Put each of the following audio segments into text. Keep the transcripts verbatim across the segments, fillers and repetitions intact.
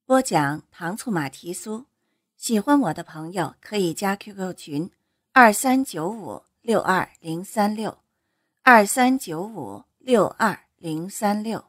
播讲糖醋马蹄酥，喜欢我的朋友可以加 Q Q 群二三九五六二零三六二三九五六二零三六。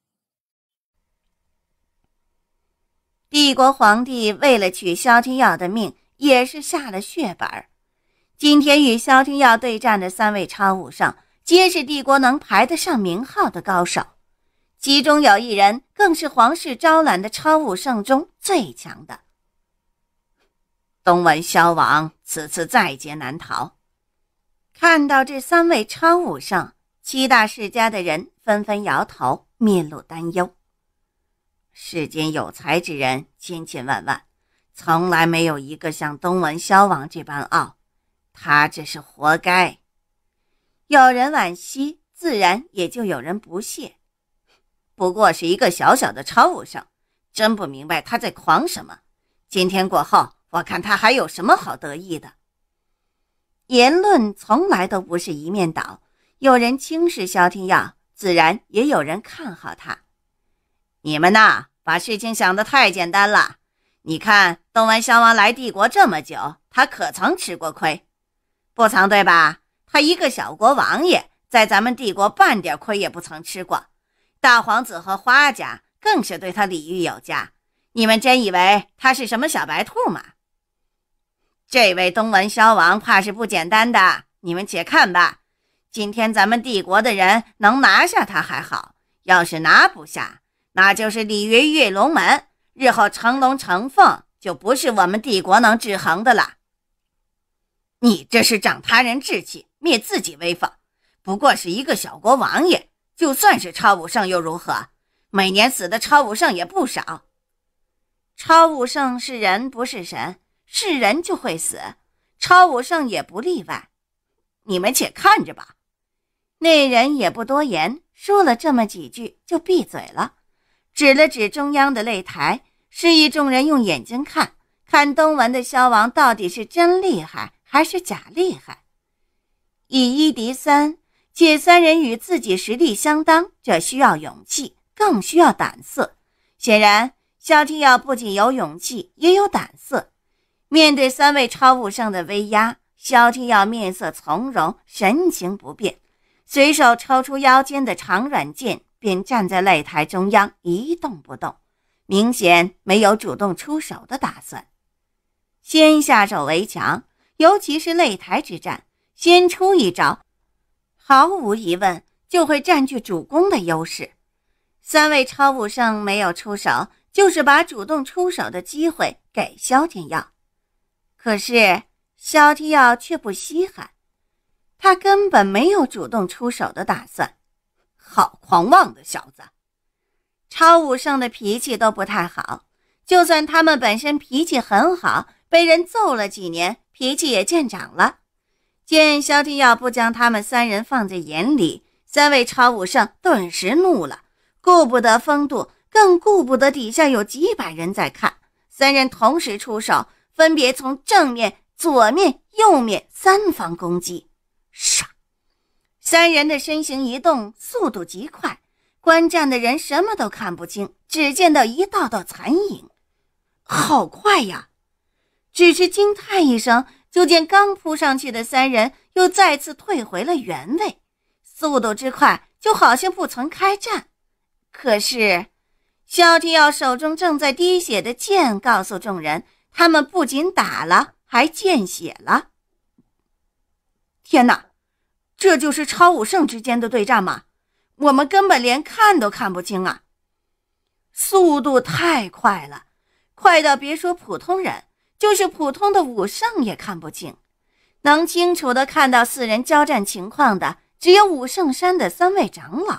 帝国皇帝为了取萧天耀的命，也是下了血本。今天与萧天耀对战的三位超武圣，皆是帝国能排得上名号的高手。其中有一人更是皇室招揽的超武圣中最强的。东文萧王此次在劫难逃。看到这三位超武圣，七大世家的人纷纷摇头，面露担忧。世间有才之人千千万万，从来没有一个像东文萧王这般傲，他这是活该。有人惋惜，自然也就有人不屑。不过是一个小小的超武圣，真不明白他在狂什么。今天过后，我看他还有什么好得意的。言论从来都不是一面倒，有人轻视萧天耀，自然也有人看好他。你们呐，把事情想得太简单了。你看东文萧王来帝国这么久，他可曾吃过亏？不曾，对吧？他一个小国王爷，在咱们帝国半点亏也不曾吃过。大皇子和花家更是对他礼遇有加，你们真以为他是什么小白兔吗？这位东文萧王怕是不简单的，你们且看吧。今天咱们帝国的人能拿下他还好，要是拿不下，那就是鲤鱼跃龙门，日后成龙成凤就不是我们帝国能制衡的了。你这是长他人志气，灭自己威风。不过是一个小国王爷，就算是超武圣又如何？每年死的超武圣也不少。超武圣是人不是神，是人就会死，超武圣也不例外。你们且看着吧。那人也不多言，说了这么几句就闭嘴了，指了指中央的擂台，示意众人用眼睛看，看东文的萧王到底是真厉害还是假厉害。以一敌三，且三人与自己实力相当，这需要勇气，更需要胆色。显然萧天耀不仅有勇气，也有胆色。面对三位超武圣的威压，萧天耀面色从容，神情不变，随手抽出腰间的长软剑，便站在擂台中央一动不动，明显没有主动出手的打算。先下手为强，尤其是擂台之战，先出一招毫无疑问就会占据主攻的优势。三位超武圣没有出手，就是把主动出手的机会给萧天耀。可是萧天耀却不稀罕，他根本没有主动出手的打算。好狂妄的小子！超武圣的脾气都不太好，就算他们本身脾气很好，被人揍了几年，脾气也见长了。见萧天耀不将他们三人放在眼里，三位超武圣顿时怒了，顾不得风度，更顾不得底下有几百人在看。三人同时出手，分别从正面、左面、右面三方攻击。唰！三人的身形移动速度极快，观战的人什么都看不清，只见到一道道残影。好快呀！只是惊叹一声，就见刚扑上去的三人又再次退回了原位，速度之快就好像不曾开战。可是萧天耀手中正在滴血的剑告诉众人，他们不仅打了，还见血了。天哪，这就是超武圣之间的对战吗？我们根本连看都看不清啊！速度太快了，快到别说普通人，就是普通的武圣也看不清。能清楚地看到四人交战情况的，只有武圣山的三位长老。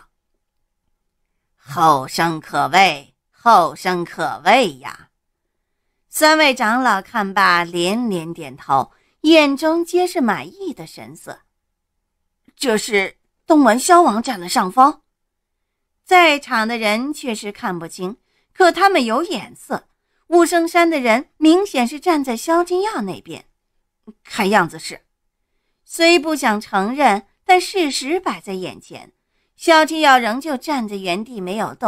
后生可畏，后生可畏呀！三位长老看罢连连点头，眼中皆是满意的神色。这是东文萧王占了上风？在场的人确实看不清，可他们有眼色。武圣山的人明显是站在萧天耀那边，看样子是。虽不想承认，但事实摆在眼前。萧天耀仍旧站在原地没有动，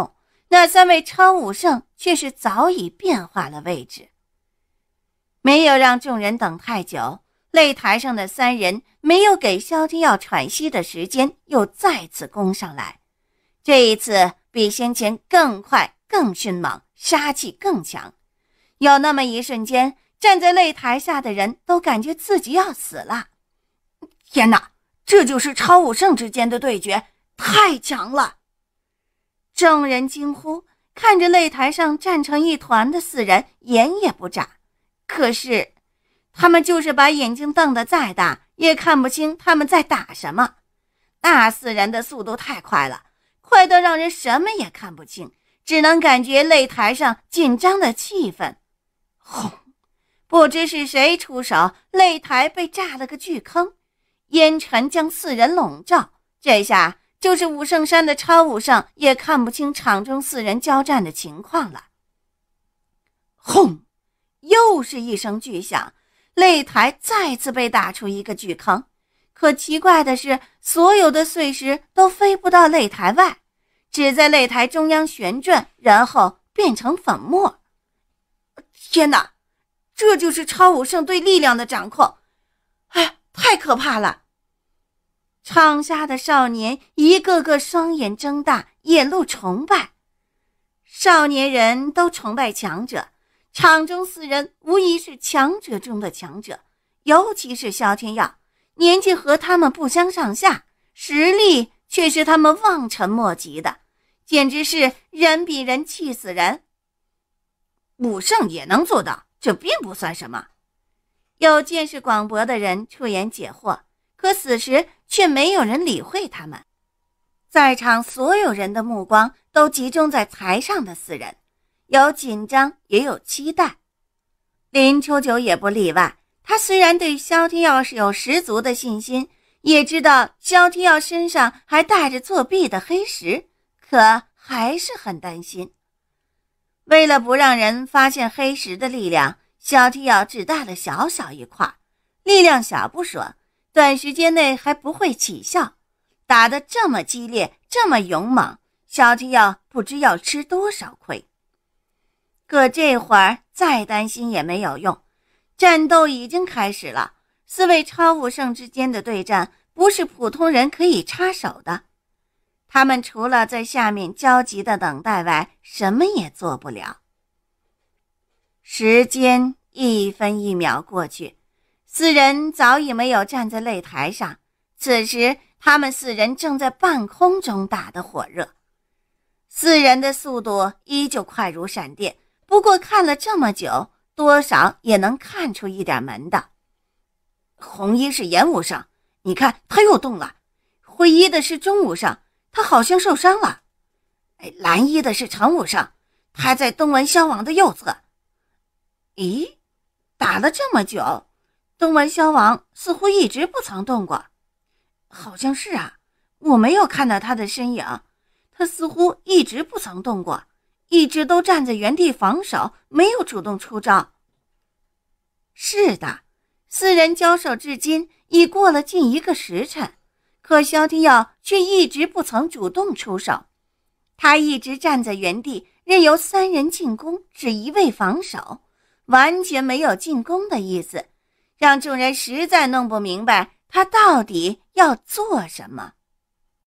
那三位超武圣却是早已变化了位置。没有让众人等太久，擂台上的三人没有给萧天耀喘息的时间，又再次攻上来。这一次比先前更快更迅猛，杀气更强。有那么一瞬间，站在擂台下的人都感觉自己要死了。天哪，这就是超武圣之间的对决，太强了！众人惊呼，看着擂台上站成一团的四人，眼也不眨。可是他们就是把眼睛瞪得再大，也看不清他们在打什么。那四人的速度太快了，快到让人什么也看不清，只能感觉擂台上紧张的气氛。轰！不知是谁出手，擂台被炸了个巨坑，烟尘将四人笼罩。这下就是武圣山的超武圣也看不清场中四人交战的情况了。轰！又是一声巨响，擂台再次被打出一个巨坑。可奇怪的是，所有的碎石都飞不到擂台外，只在擂台中央旋转，然后变成粉末。天哪，这就是超武圣对力量的掌控！哎，太可怕了！场下的少年一个个双眼睁大，眼露崇拜。少年人都崇拜强者，场中四人无疑是强者中的强者，尤其是萧天耀，年纪和他们不相上下，实力却是他们望尘莫及的，简直是人比人气死人。武圣也能做到，这并不算什么。有见识广博的人出言解惑，可此时却没有人理会他们。在场所有人的目光都集中在台上的四人，有紧张也有期待。林秋九也不例外，他虽然对萧天耀是有十足的信心，也知道萧天耀身上还带着作弊的黑石，可还是很担心。为了不让人发现黑石的力量，萧天耀只带了小小一块，力量小不说，短时间内还不会起效。打得这么激烈，这么勇猛，萧天耀不知要吃多少亏。可这会儿再担心也没有用，战斗已经开始了，四位超武圣之间的对战不是普通人可以插手的。他们除了在下面焦急的等待外，什么也做不了。时间一分一秒过去，四人早已没有站在擂台上，此时他们四人正在半空中打得火热。四人的速度依旧快如闪电，不过看了这么久，多少也能看出一点门道。红衣是炎武圣，你看他又动了。灰衣的是中武圣，他好像受伤了。哎，蓝衣的是程武圣，他在东文消王的右侧。咦，打了这么久，东文消王似乎一直不曾动过。好像是啊，我没有看到他的身影，他似乎一直不曾动过，一直都站在原地防守，没有主动出招。是的，四人交手至今已过了近一个时辰，可萧天耀却一直不曾主动出手，他一直站在原地，任由三人进攻，只一味防守，完全没有进攻的意思，让众人实在弄不明白他到底要做什么。